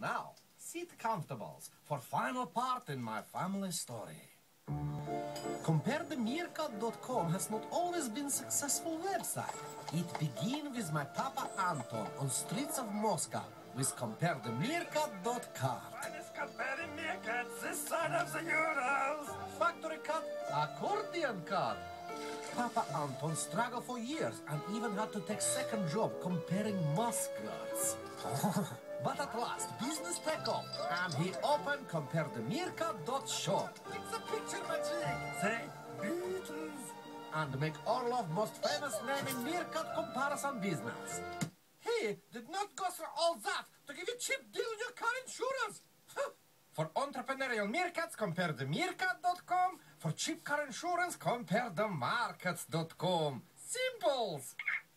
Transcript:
Now, sit comfortables for final part in my family story. CompareTheMeerkat.com has not always been a successful website. It began with my Papa Anton on streets of Moscow with CompareTheMeerkat.com. Finest comparing meerkats this side of the Urals. Factory cut, accordion cut. Papa Anton struggled for years and even had to take second job comparing muskrats. But at last, business took off, and he opened CompareTheMeerkat.shop. It's a picture magic. Say, Beatles. And make Orlov most famous name in meerkat comparison business. He did not go through all that to give you cheap deal on your car insurance. For entrepreneurial meerkats, CompareTheMeerkat.com. For cheap car insurance, CompareTheMarkets.com. Simples!